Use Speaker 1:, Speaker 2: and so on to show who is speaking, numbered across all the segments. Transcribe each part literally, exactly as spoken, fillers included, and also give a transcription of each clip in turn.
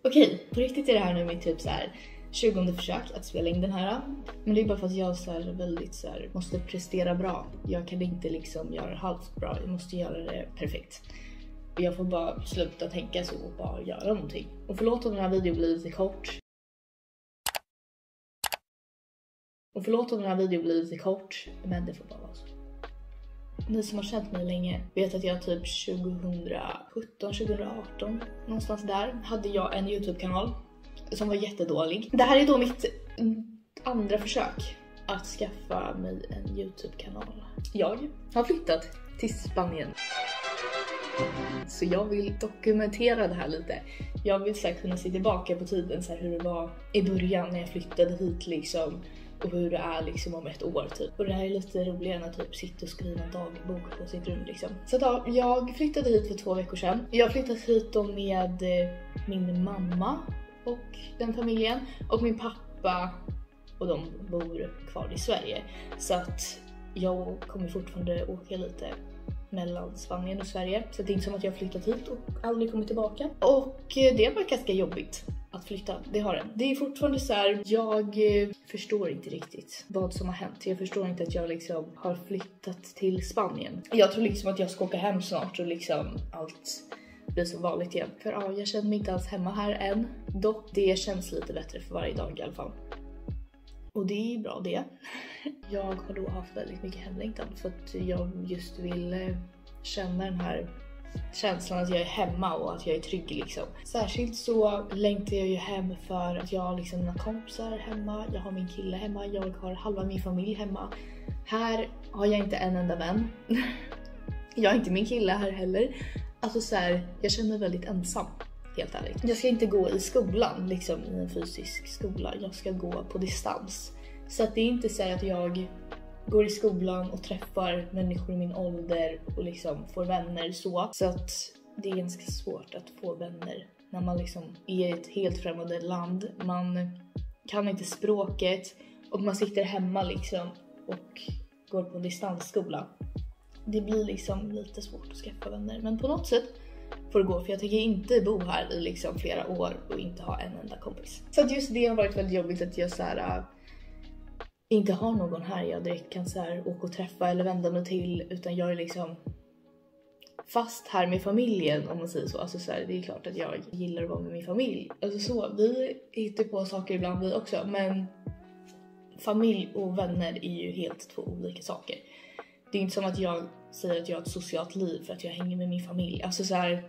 Speaker 1: Okej, på riktigt är det här nu mitt typ så här tjugonde försök att spela in den här. Men det är bara för att jag så här väldigt så här måste prestera bra. Jag kan inte liksom göra halvt bra, jag måste göra det perfekt. Jag får bara sluta tänka så och bara göra någonting. Och förlåt om den här videon blir lite kort. Och förlåt om den här videon blir lite kort, men det får bara vara så. Ni som har känt mig länge vet att jag typ tjugosjutton tjugoarton någonstans där hade jag en YouTube-kanal som var jättedålig. Det här är då mitt andra försök att skaffa mig en YouTube-kanal. Jag har flyttat till Spanien. Så jag vill dokumentera det här lite. Jag vill så här kunna se tillbaka på tiden, så här hur det var i början när jag flyttade hit liksom. Och hur det är liksom om ett år typ. Och det här är lite roligare än att typ sitta och skriva en dagbok på sitt rum liksom. Så då, jag flyttade hit för två veckor sedan. Jag flyttade hit då med min mamma och den familjen. Och min pappa, och de bor kvar i Sverige. Så att jag kommer fortfarande åka lite mellan Spanien och Sverige. Så det är inte som att jag har flyttat hit och aldrig kommit tillbaka. Och det var ganska jobbigt att flytta, det har den. Det är fortfarande så här, jag förstår inte riktigt vad som har hänt. Jag förstår inte att jag liksom har flyttat till Spanien. Jag tror liksom att jag ska åka hem snart och liksom allt blir som vanligt igen. För ja, jag känner mig inte alls hemma här än. Dock, det känns lite bättre för varje dag i alla fall. Och det är bra det. Jag har då haft väldigt mycket hemlängtan för att jag just vill känna den här känslan att jag är hemma och att jag är trygg liksom. Särskilt så längtar jag ju hem för att jag har liksom mina kompisar hemma, jag har min kille hemma, jag har halva min familj hemma. Här har jag inte en enda vän. Jag har inte min kille här heller. Alltså så här, jag känner mig väldigt ensam, helt ärligt. Jag ska inte gå i skolan, liksom i en fysisk skola. Jag ska gå på distans. Så att det är inte så att jag går i skolan och träffar människor i min ålder och liksom får vänner så. Så att det är ganska svårt att få vänner när man liksom är i ett helt främmande land. Man kan inte språket och man sitter hemma liksom och går på distansskola. Det blir liksom lite svårt att skaffa vänner. Men på något sätt får det gå, för jag tänker inte bo här i liksom flera år och inte ha en enda kompis. Så att just det har varit väldigt jobbigt att jag så här inte har någon här jag direkt kan så här åka och träffa eller vända mig till, utan jag är liksom fast här med familjen, om man säger så. Alltså så här, det är klart att jag gillar att vara med min familj. Alltså så, vi hittar på saker ibland vi också, men familj och vänner är ju helt två olika saker. Det är inte som att jag säger att jag har ett socialt liv för att jag hänger med min familj. Alltså så här,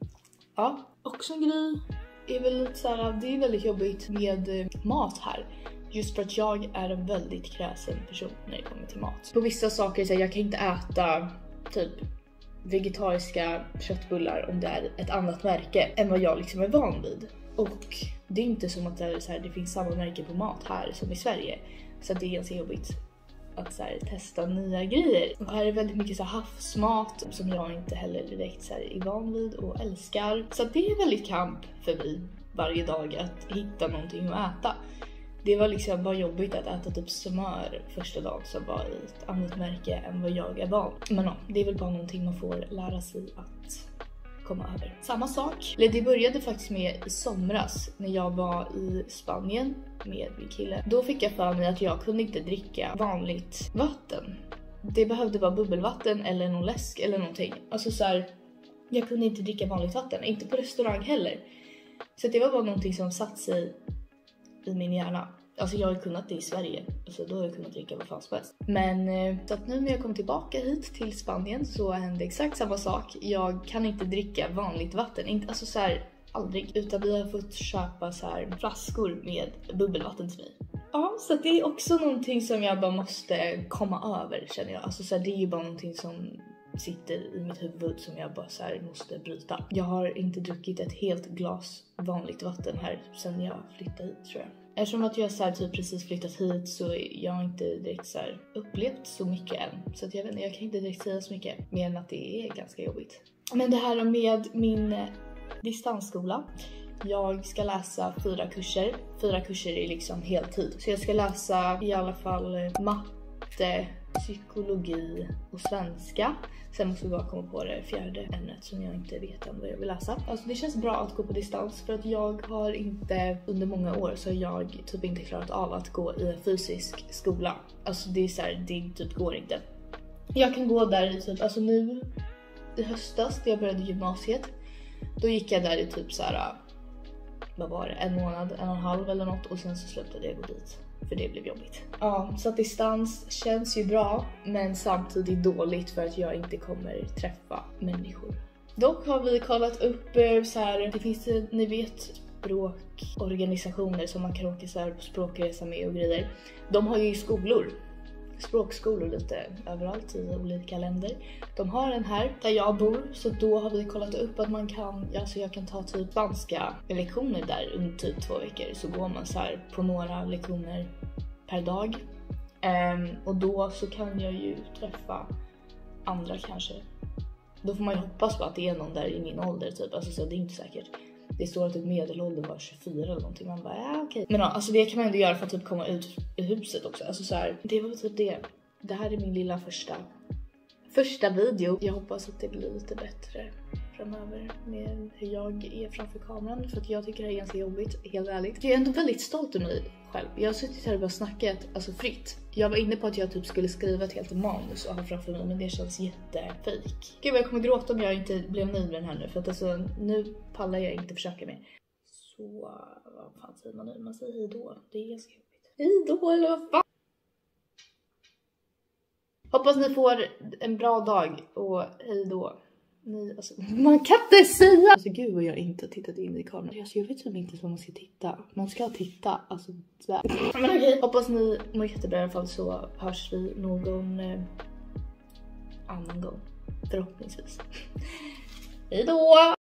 Speaker 1: ja, också en grej är väl lite så här, det är väldigt jobbigt med mat här. Just för att jag är en väldigt kräsen person när det kommer till mat. På vissa saker så här, jag kan inte äta typ vegetariska köttbullar om det är ett annat märke än vad jag liksom är van vid. Och det är inte som att det, är så här, det finns samma märke på mat här som i Sverige. Så det är ganska jobbigt att så här, testa nya grejer. Och här är väldigt mycket så här, havsmat som jag inte heller direkt så här, är van vid och älskar. Så det är väldigt kamp för mig varje dag att hitta någonting att äta. Det var liksom bara jobbigt att äta typ smör första dagen som var i ett annat märke än vad jag är van. Men ja, det är väl bara någonting man får lära sig att komma över. Samma sak. Det började faktiskt med i somras när jag var i Spanien med min kille. Då fick jag för mig att jag kunde inte dricka vanligt vatten. Det behövde vara bubbelvatten eller någon läsk eller någonting. Alltså så här, jag kunde inte dricka vanligt vatten. Inte på restaurang heller. Så det var bara någonting som satt sig i min hjärna. Alltså jag har kunnat det i Sverige. Alltså då har jag kunnat dricka vad fan som helst. Men så att nu när jag kom tillbaka hit till Spanien så hände exakt samma sak. Jag kan inte dricka vanligt vatten. Inte, alltså så här, aldrig. Utan vi har fått köpa så här flaskor med bubbelvatten till mig. Ja, så det är också någonting som jag bara måste komma över, känner jag. Alltså så här, det är ju bara någonting som sitter i mitt huvud som jag bara så här måste bryta. Jag har inte druckit ett helt glas vanligt vatten här sedan jag flyttade hit, tror jag. Eftersom att jag så här, typ precis flyttat hit så jag har inte direkt så här upplevt så mycket än. Så att jag vet inte, jag kan inte direkt säga så mycket mer än att det är ganska jobbigt. Men det här med min distansskola. Jag ska läsa fyra kurser. Fyra kurser är liksom heltid. Så jag ska läsa i alla fall matte, psykologi och svenska. Sen måste jag komma på det fjärde ämnet som jag inte vet än vad jag vill läsa. Alltså det känns bra att gå på distans för att jag har inte, under många år så har jag typ inte klarat av att gå i en fysisk skola. Alltså det är så här, det typ går inte. Jag kan gå där i typ, alltså nu i höstas när jag började gymnasiet, då gick jag där i typ så här, vad var det, en månad, en och en halv eller något, och sen så slutade jag gå dit. För det blev jobbigt. Ja, så att distans känns ju bra, men samtidigt dåligt för att jag inte kommer träffa människor. Dock har vi kollat upp så här, det finns, ni vet, språkorganisationer som man kan åka så här på språkresa med och grejer. De har ju skolor, språkskolor lite överallt i olika länder. De har en här där jag bor, så då har vi kollat upp att man kan, alltså jag kan ta typ spanska lektioner där under typ två veckor. Så går man så här på några lektioner per dag. Um, och då så kan jag ju träffa andra kanske. Då får man ju hoppas på att det är någon där i min ålder typ, alltså så det är inte säkert. Det står att typ medelåldern var tjugofyra eller någonting. Man bara, ja okej. Men ja, alltså det kan man ändå göra för att typ komma ut i huset också. Alltså så här, det var typ det. Det här är min lilla första Första video. Jag hoppas att det blir lite bättre framöver med hur jag är framför kameran. För att jag tycker det är ganska jobbigt, helt ärligt. Jag är ändå väldigt stolt över mig själv. Jag har suttit här och bara snackat, alltså fritt. Jag var inne på att jag typ skulle skriva ett helt manus och ha framför mig, men det känns jättefejk. Gud, jag kommer gråta om jag inte blev nöjd med den här nu. För att alltså, nu pallar jag inte försöka mer. Så, vad fan säger man nu? Man säger hej då. Det är ganska jobbigt. Hej då, eller vad fan? Hoppas ni får en bra dag och hej då. Ni, alltså, man kan inte säga! Alltså gud vad jag inte har tittat in i kameran. Alltså, jag vet typ inte vad man ska titta. Man ska titta, alltså sådär. Men okej, hoppas ni mår jättebra i alla fall, så hörs vi någon eh, annan gång. Förhoppningsvis. Hej då!